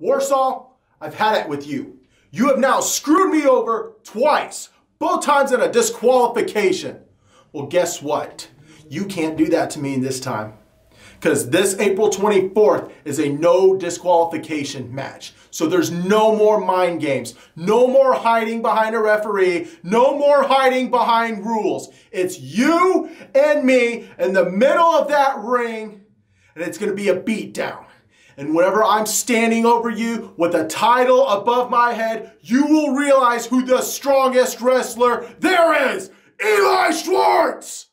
Warsaw, I've had it with you. You have now screwed me over twice, both times in a disqualification. Well, guess what? You can't do that to me this time. Because this April 24th is a no disqualification match. So there's no more mind games. No more hiding behind a referee. No more hiding behind rules. It's you and me in the middle of that ring. And it's going to be a beatdown. And whenever I'm standing over you with a title above my head, you will realize who the strongest wrestler there is. Eli Schwartz!